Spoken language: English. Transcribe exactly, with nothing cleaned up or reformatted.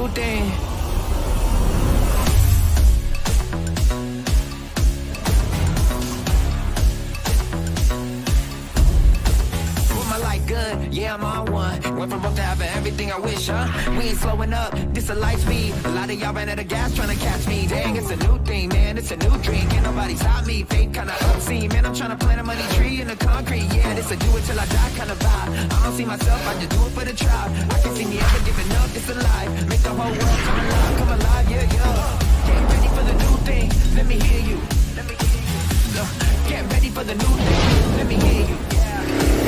new thing. Good, yeah, I'm on one. Went from broke to having everything I wish, huh? We ain't slowing up, this a light speed. A lot of y'all ran out of gas trying to catch me. Dang, it's a new thing, man, it's a new dream. Can't nobody stop me, fake kinda obscene. Man, I'm trying to plant a money tree in the concrete. Yeah, this a do it till I die kind of vibe. I don't see myself, I just do it for the tribe. I can see me ever giving up, it's alive. Make the whole world come alive, come alive, yeah, yeah. Get ready for the new thing, let me hear you. Let me hear you. Look, get ready for the new thing, let me hear you, yeah.